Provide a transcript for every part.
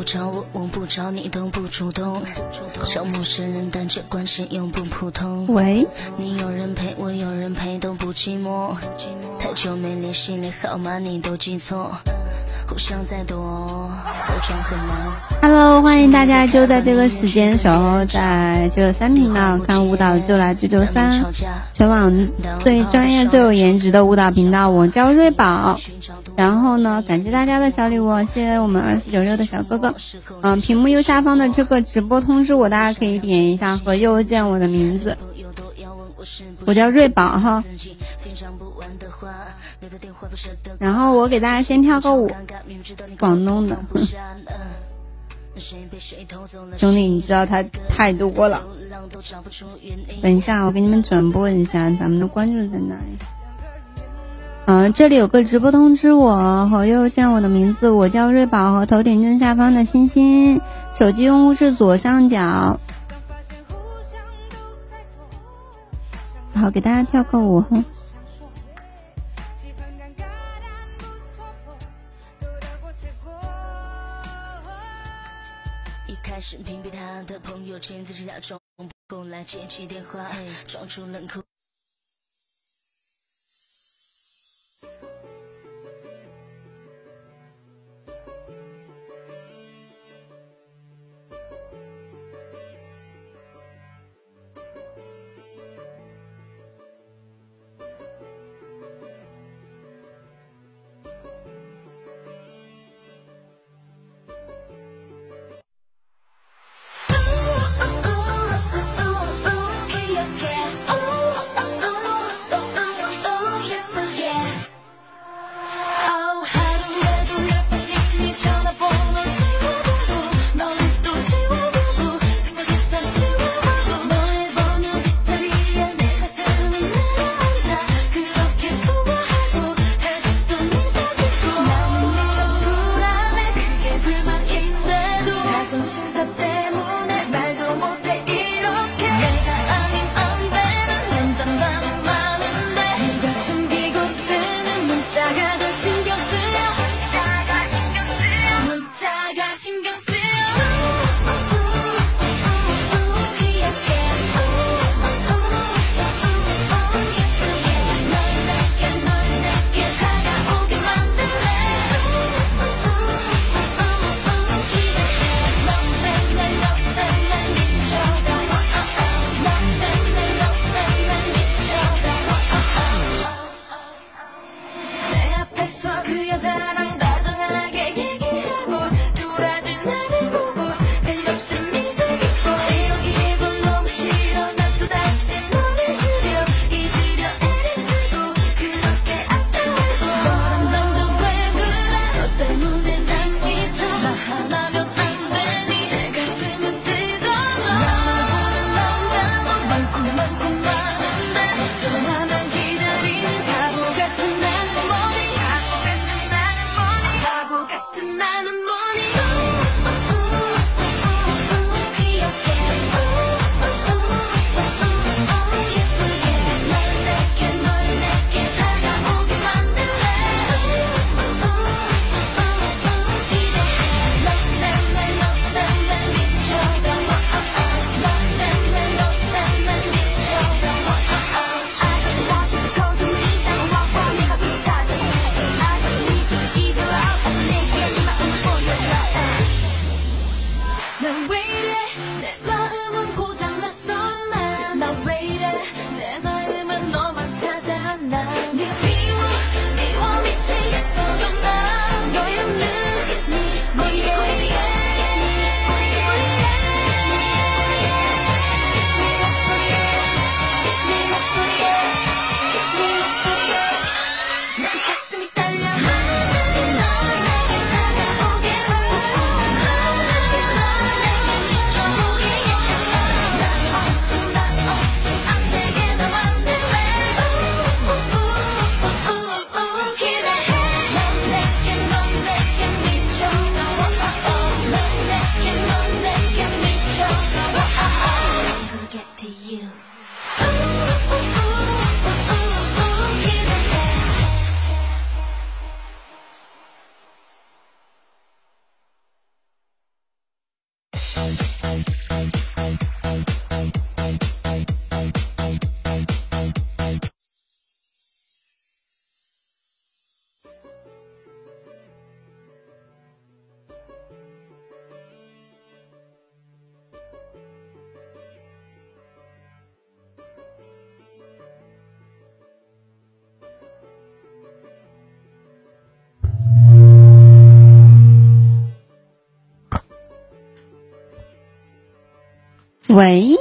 着我，我不着你，都不主动，找陌生人，但这关系又不普通。 喂， 你有人陪，我有人陪，都不寂寞。太久没联系，连号码你都记错，互相再多，我装很难。 Hello， 欢迎大家就在这个时间守候在93频道看舞蹈就来993，全网最专业最有颜值的舞蹈频道，我叫瑞宝。然后呢，感谢大家的小礼物，谢谢我们2496的小哥哥。屏幕右下方的这个直播通知我，大家可以点一下和右键我的名字，我叫瑞宝哈。然后我给大家先跳个舞，广东的。兄弟，你知道他太多了。等一下，我给你们转播一下咱们的关注在哪里。这里有个直播通知我和右键我的名字，我叫瑞宝，和头顶正下方的星星，手机用户是左上角。好，给大家跳个舞哈。 开始屏蔽他的朋友圈，自己假装不够来接起电话，装出冷酷。 喂，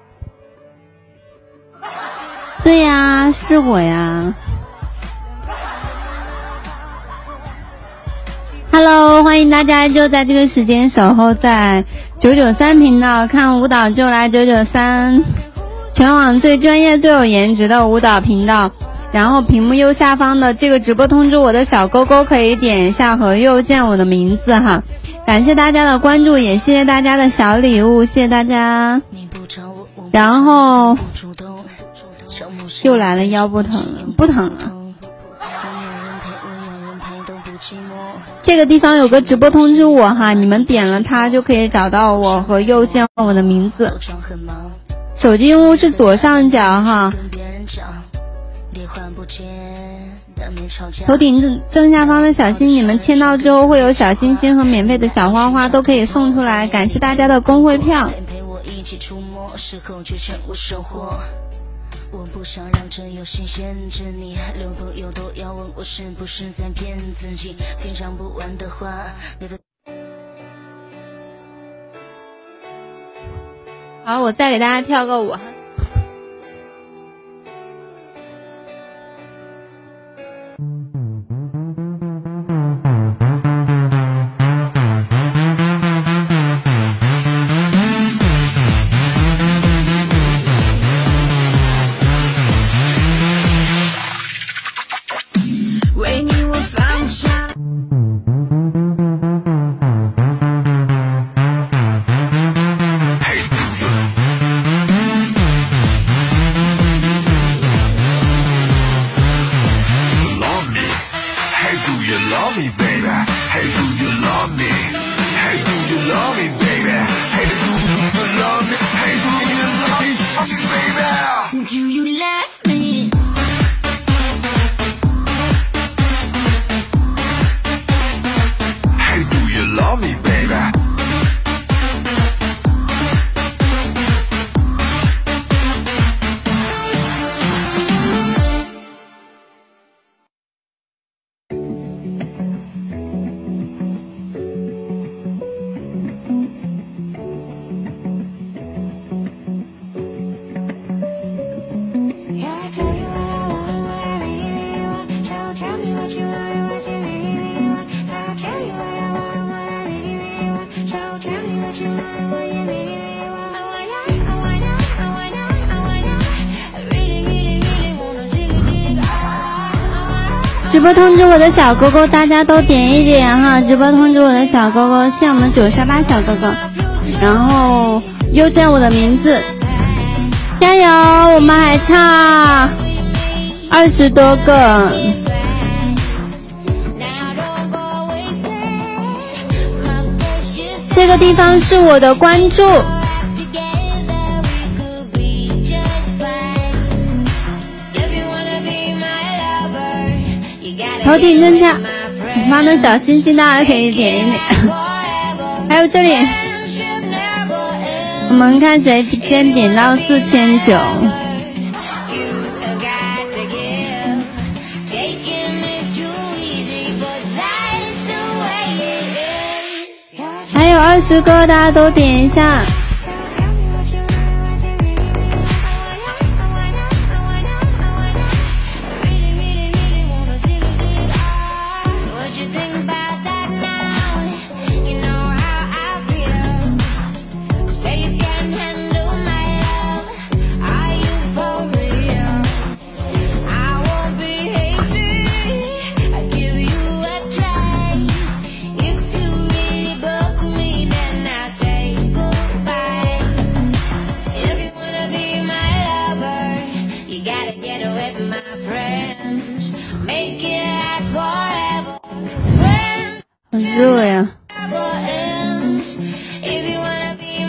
对呀，是我呀。Hello， 欢迎大家就在这个时间守候在993频道，看舞蹈就来993，全网最专业最有颜值的舞蹈频道。然后屏幕右下方的这个直播通知我的小勾勾可以点一下和右键我的名字哈。感谢大家的关注，也谢谢大家的小礼物，谢谢大家。然后又来了，腰不疼了，不疼了。这个地方有个直播通知我哈，你们点了它就可以找到我和右键我的名字。手机用户是左上角哈。头顶正下方的小心，你们签到之后会有小心心和免费的小花花都可以送出来，感谢大家的公会票。我不想让这游戏限制你，留朋友都要问我是不是在骗自己，分享不完的话。好，我再给大家跳个舞。直播通知我的小勾勾，大家都点一点哈！直播通知我的小勾勾，谢我们938小哥哥，然后右键我的名字，加油！我们还差20多个。这个地方是我的关注。头顶正下方的小星星，大家可以点一点。还有这里，我们看谁先点到4900。还有20个，大家都点一下。很热呀。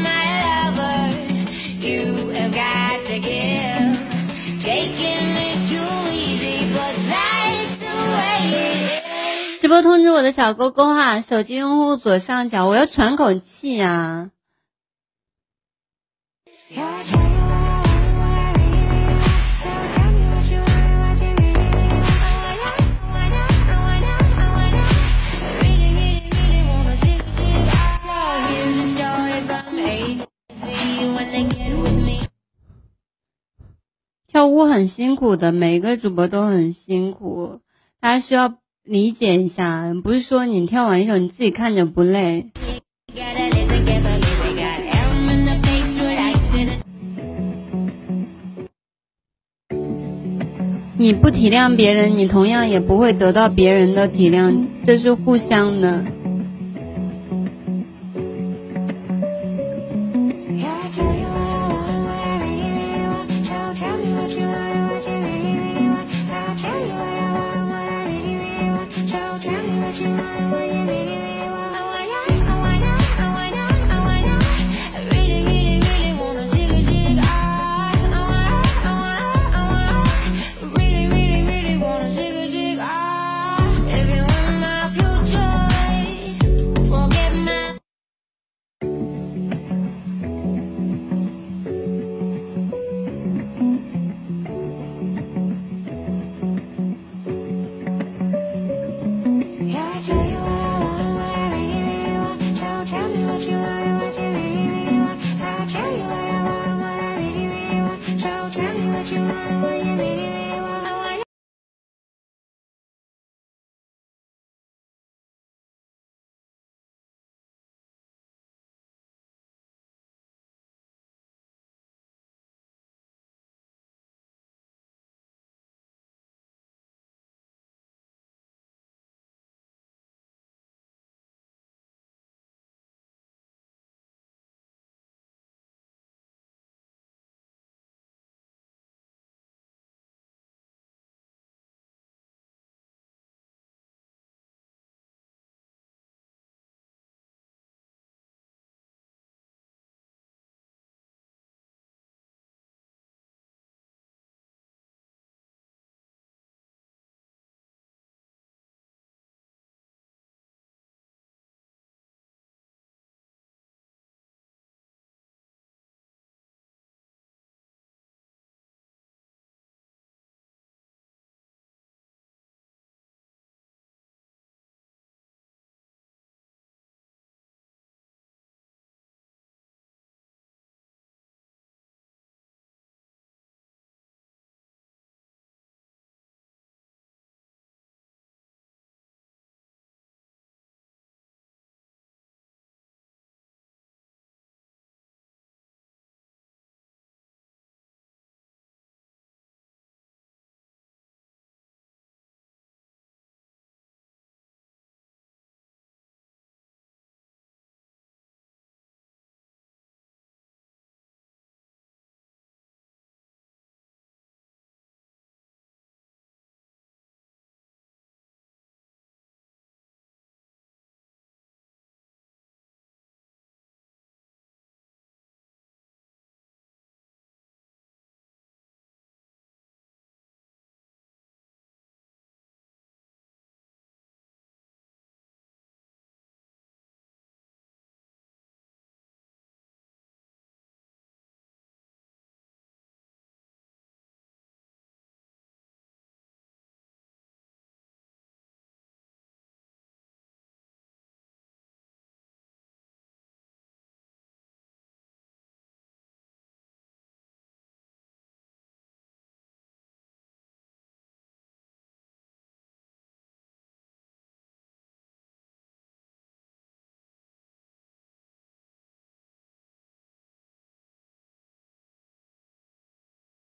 通知我的小勾勾哈，手机用户左上角，我要喘口气啊。跳舞很辛苦的，每一个主播都很辛苦，大家需要理解一下，不是说你跳完一首你自己看着不累。你不体谅别人，你同样也不会得到别人的体谅，这是互相的。 Tell me what you want, what I really, really want. So tell me what you want, what you really, really want.